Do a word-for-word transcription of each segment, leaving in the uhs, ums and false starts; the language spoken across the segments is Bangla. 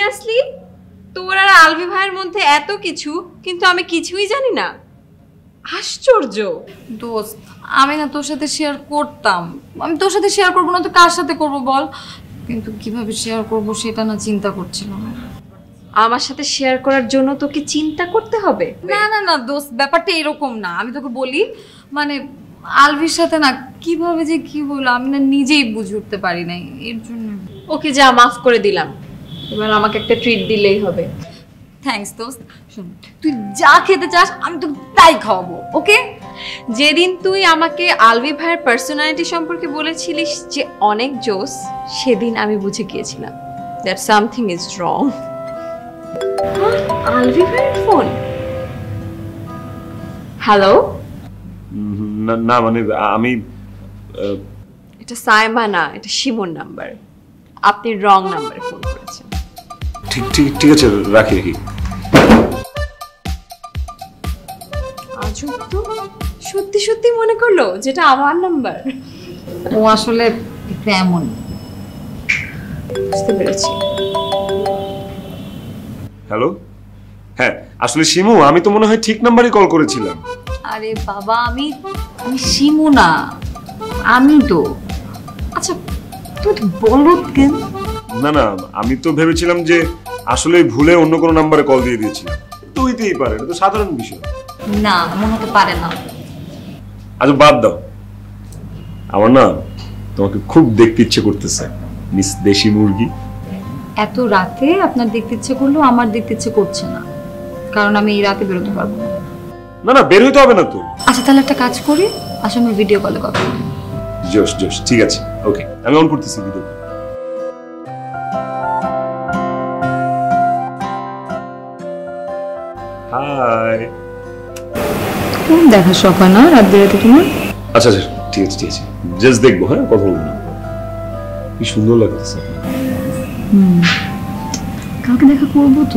সিরিয়াসলি তোর আর আলভি ভাইয়ের মধ্যে এত কিছু, কিন্তু আমি কিছুই জানি না? আশ্চর্য। দোস্ত আমি না তোর সাথে শেয়ার করতাম, আমি তোর সাথে শেয়ার করবো না তো কার সাথে করবো বল? কিন্তু কিভাবে শেয়ার করবো সেটা না চিন্তা করছিলাম। আমার সাথে শেয়ার করার জন্য তোকে চিন্তা করতে হবে? না না না দোস্ত, ব্যাপারটা এরকম না। আমি তোকে বলি, মানে আলভির সাথে না কিভাবে যে কি হলো আমি না নিজেই বুঝে উঠতে পারি নাই, এর জন্য। ওকে যা, মাফ করে দিলাম, এবার আমাকে একটা ট্রিট দিলেই হবে। থ্যাঙ্কস দোস্ত। শোন, তুই যা খেতে চাস আমি তোকে তাই খাওয়াবো, ওকে? যেদিন তুই আমাকে আলভি ভাইয়ের পার্সোনালিটি সম্পর্কে বলেছিলিস যে অনেক জোস, সেদিন আমি বুঝে গিয়েছিলাম that something is wrong. Alvi ভাইয়ের ফোন। হ্যালো। না মানে আমি, এটা সাইমা না, এটা শিমুর নাম্বার। আপনি রং নাম্বারে ফোন করেছেন। ঠিক ঠিক ঠিক আছে, রাখি রাখি। আজব তো, সত্যি সত্যি মনে করলো যেটা আমার নাম্বার। ও আসলে এমন, বুঝতে পেরেছি। হ্যালো, হ্যাঁ আসলে শিমু, আমি তো মনে হয় ঠিক নাম্বারই কল করেছিলাম। আরে বাবা, আমি আমি শিমু না, আমি তো। আচ্ছা তুই তো বলো কেন? না না, আমি তো ভেবেছিলাম যে আসলে ভুলে অন্য কোনো নাম্বারে কল দিয়ে দিয়েছিলাম। তো হইতেই পারে, এটা তো সাধারণ বিষয়। না, মনে হতে পারে না। আচ্ছা বাদ দাও, আমার না তোমাকে খুব দেখতে ইচ্ছে করতেছে মিস দেশি মুরগি। এত রাতে আপনার দেখতে ইচ্ছে করলেও আমার দেখতে ইচ্ছে করছে না, কারণ আমি এই রাতে বেরোতে পারবো না। না না, বের হইতে হবে না তো। আচ্ছা তাহলে একটা কাজ করি, আসলে আমি ভিডিও কলে কথা বলি। জোশ জোশ, ঠিক আছে, ওকে আমি অন করতেছি ভিডিও। হাই। কোন দেখা শখ হয় না রাত বেরোতে তোমার? আচ্ছা আচ্ছা ঠিক আছে ঠিক আছে, জাস্ট দেখবো, হ্যাঁ কথা বলবো না। কি সুন্দর লাগতেছে। হুম, কালকে দেখা করবো তো।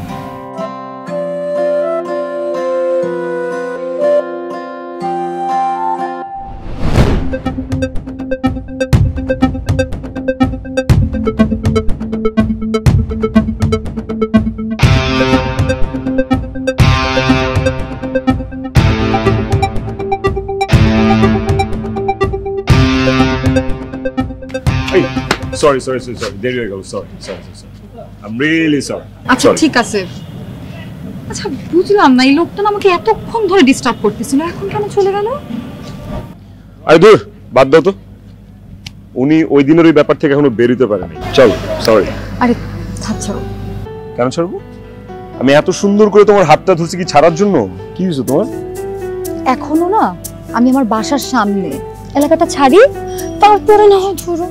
সরি সরি সরি সরি, দেরি হয়ে গেল, sorry sorry sorry, I am really sorry. আচ্ছা ঠিক আছে। আচ্ছা বুঝলাম না, এই লোকটা না আমাকে এতক্ষণ ধরে ডিস্টার্ব করতেছিল, এখন কেন চলে গেল? আরে দূর, বাদ দাও তো। উনি ওই দিনের ওই ব্যাপার থেকে এখনো বেরোতে পারেনি। চল, সরি। আরে থাক ছাড়ো। কেন ছাড়বো? আমি এত সুন্দর করে তোমার হাতটা ধরছি কি ছাড়ার জন্য? কি হয়েছে তোমার? এখনো না আমি আমার বাসার সামনে এলাকাটা ছাড়ি, তারপরে না হয় ধরো।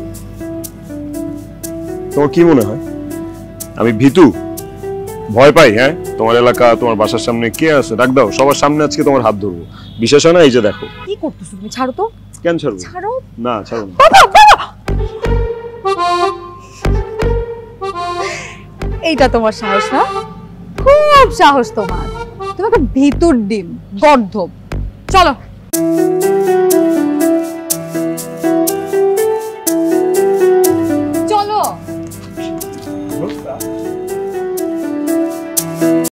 তোমার কি মনে হয় আমি ভীতু, ভয় পাই? হ্যাঁ, তোমার এলাকা, তোমার বাসার সামনে কে আছে? ডাক দাও, সবার সামনে আজকে তোমার হাত ধরবো। বিশ্বাস হয় না? এই যে দেখো। কি করতেছো তুমি? ছাড়ো তো। কেন ছাড়বো? ছাড়ো না, ছাড়ো না। এইটা তোমার সাহস না? খুব সাহস তোমার। তুমি একটা ভিতুর ডিম, গর্ধব। চলো।